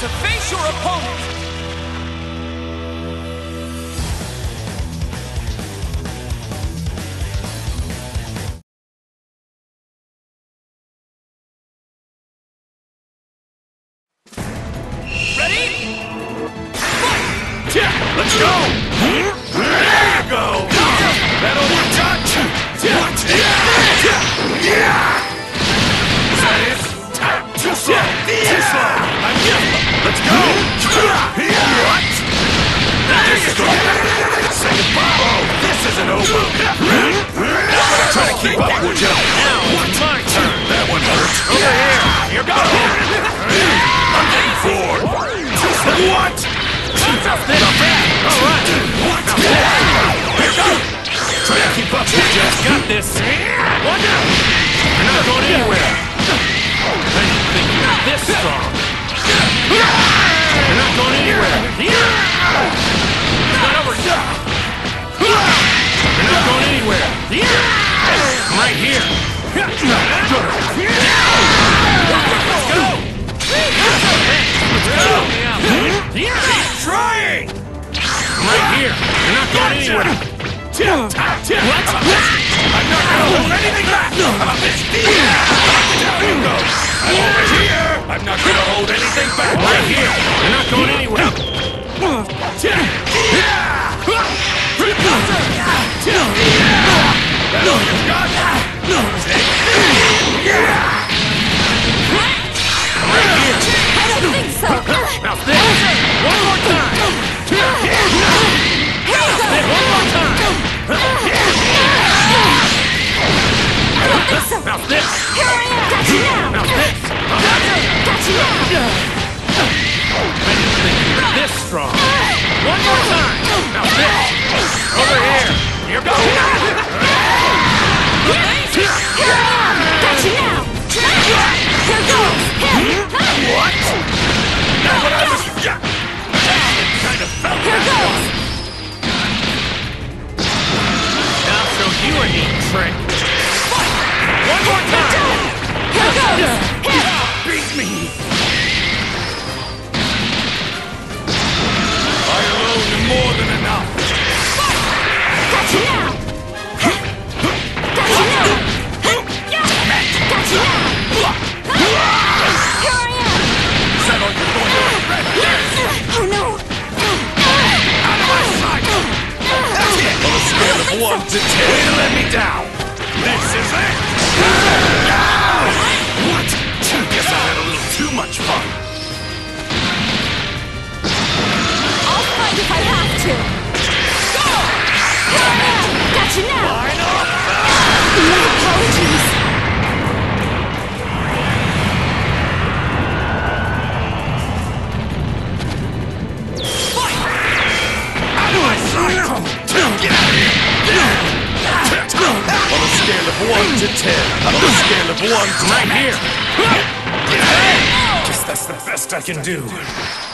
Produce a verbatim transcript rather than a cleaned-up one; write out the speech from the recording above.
to face your opponent! Ready? Fight! Yeah, let's go! There you go! That'll touch! What? Yeah! Is that it? Too slow! Too slow! I'm Let's go! What? There you go! Say goodbye! Oh, this isn't over! Try to keep up, would you? Now it's my turn! That one hurts! Over here! Here goes! I'm getting bored! What? Not bad! Alright! Not bad! Here goes! Try to keep up, would you? Got this! One down! You're not going anywhere! I didn't think you were this strong! You're not going anywhere! It's not over yet! You're not going anywhere! I'm right here! Let's go! Let's go! Keep trying! I'm right here! You're not going anywhere! What? I'm not gonna hold anything back! How about this? Down you go! I'm over here! I'm not gonna hold anything back! Right here! You're not going anywhere! That all you've got? I'm right here! I don't think so! Now this! One more time! One more time! I don't think so! Now this! Here I am! Got you now! Now this! Got you now! I didn't think you were this strong! One more time! Now this! Over here! Here goes! Here I am! Got you now! Here goes! What? Not what I was... Kind of felt Here goes! Now I'll show you a neat trick! One more time! Here goes! beat me! I alone am more than enough! Got you now! Got you now! Got you now! Here I am! Is that all you're going to regret? Oh no! Out of my sight! That's it! On a scale of one to ten, way to let me down! This is it! What? Guess I had a little too much fun! I'll fight if I have to! Go! Here I am! Got you now! Line up! No apologies! Out of my sight! Get out of here! On a scale of one to ten, on a scale of one to Right here! Guess that's the best I can do.